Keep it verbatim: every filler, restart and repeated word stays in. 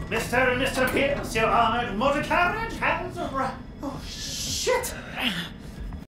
Mister and Mister Pierce, your armored motor carriage has arrived. Oh, shit!